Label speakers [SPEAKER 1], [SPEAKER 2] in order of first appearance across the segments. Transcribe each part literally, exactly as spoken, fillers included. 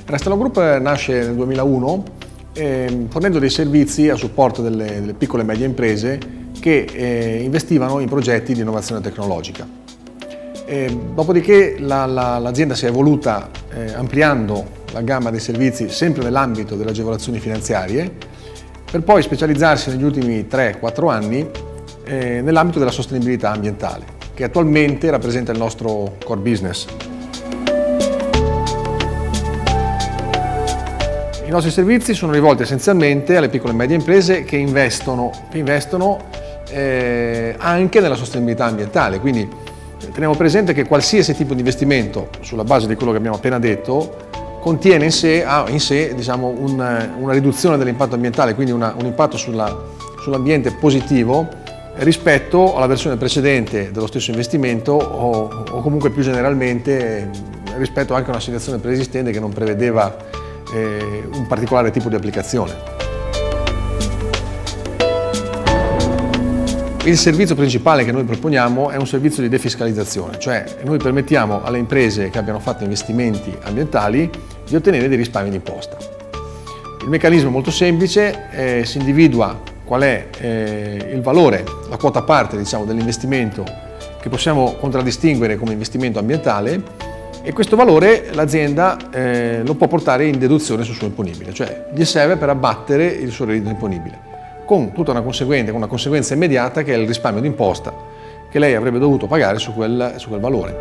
[SPEAKER 1] Rastello Group nasce nel duemilauno eh, fornendo dei servizi a supporto delle, delle piccole e medie imprese che eh, investivano in progetti di innovazione tecnologica. Eh, dopodiché l'azienda la, la, si è evoluta eh, ampliando la gamma dei servizi sempre nell'ambito delle agevolazioni finanziarie, per poi specializzarsi negli ultimi tre quattro anni eh, nell'ambito della sostenibilità ambientale, che attualmente rappresenta il nostro core business. I nostri servizi sono rivolti essenzialmente alle piccole e medie imprese che investono, che investono eh, anche nella sostenibilità ambientale, quindi teniamo presente che qualsiasi tipo di investimento, sulla base di quello che abbiamo appena detto, contiene in sé, ha in sé diciamo, un, una riduzione dell'impatto ambientale, quindi una, un impatto sull'ambiente positivo rispetto alla versione precedente dello stesso investimento o, o comunque più generalmente rispetto anche a una situazione preesistente che non prevedeva eh, un particolare tipo di applicazione. Il servizio principale che noi proponiamo è un servizio di defiscalizzazione, cioè noi permettiamo alle imprese che abbiano fatto investimenti ambientali di ottenere dei risparmi d'imposta. Il meccanismo è molto semplice, eh, si individua qual è eh, il valore, la quota parte diciamo, dell'investimento che possiamo contraddistinguere come investimento ambientale e questo valore l'azienda eh, lo può portare in deduzione sul suo imponibile, cioè gli serve per abbattere il suo reddito imponibile, con tutta una conseguenza, una conseguenza immediata che è il risparmio d'imposta che lei avrebbe dovuto pagare su quel, su quel valore.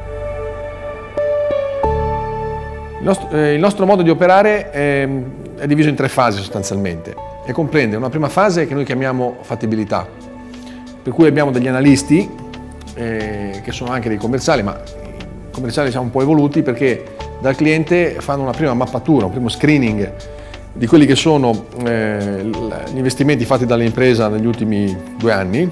[SPEAKER 1] Il nostro, eh, il nostro modo di operare è, è diviso in tre fasi sostanzialmente e comprende una prima fase che noi chiamiamo fattibilità, per cui abbiamo degli analisti eh, che sono anche dei commerciali, ma i commerciali siamo un po' evoluti perché dal cliente fanno una prima mappatura, un primo screening di quelli che sono eh, gli investimenti fatti dall'impresa negli ultimi due anni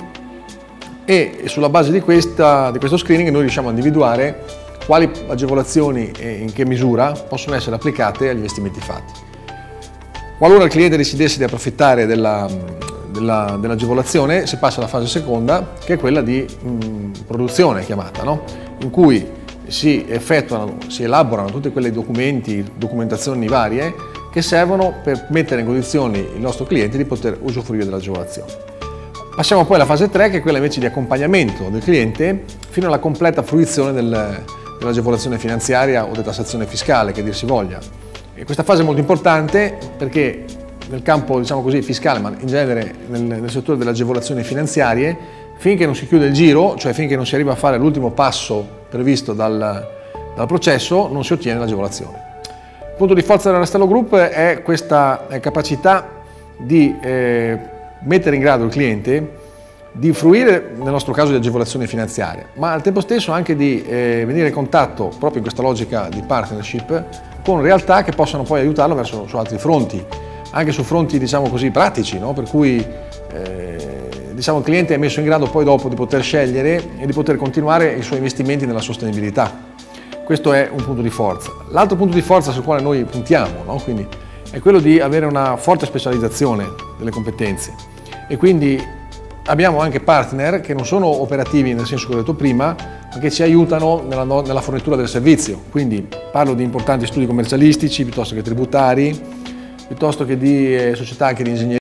[SPEAKER 1] e sulla base di, questa, di questo screening noi riusciamo a individuare quali agevolazioni e in che misura possono essere applicate agli investimenti fatti. Qualora il cliente decidesse di approfittare dell'agevolazione, della, dell si passa alla fase seconda, che è quella di mh, produzione chiamata, no? In cui si effettuano, si elaborano tutti quei documenti, documentazioni varie che servono per mettere in condizioni il nostro cliente di poter usufruire dell'agevolazione. Passiamo poi alla fase tre, che è quella invece di accompagnamento del cliente fino alla completa fruizione del, dell'agevolazione finanziaria o detassazione fiscale, che dir si voglia. E questa fase è molto importante perché nel campo diciamo così, fiscale, ma in genere nel, nel settore delle agevolazioni finanziarie, finché non si chiude il giro, cioè finché non si arriva a fare l'ultimo passo previsto dal, dal processo, non si ottiene l'agevolazione. Il punto di forza del Rastello Group è questa capacità di eh, mettere in grado il cliente di fruire, nel nostro caso, di agevolazione finanziaria, ma al tempo stesso anche di eh, venire in contatto, proprio in questa logica di partnership, con realtà che possano poi aiutarlo verso su altri fronti, anche su fronti diciamo così pratici, no? Per cui eh, diciamo, il cliente è messo in grado poi dopo di poter scegliere e di poter continuare i suoi investimenti nella sostenibilità. Questo è un punto di forza. L'altro punto di forza sul quale noi puntiamo, no? Quindi, è quello di avere una forte specializzazione delle competenze e quindi abbiamo anche partner che non sono operativi nel senso che ho detto prima, ma che ci aiutano nella, nella fornitura del servizio. Quindi parlo di importanti studi commercialistici piuttosto che tributari, piuttosto che di eh, società anche di ingegneria.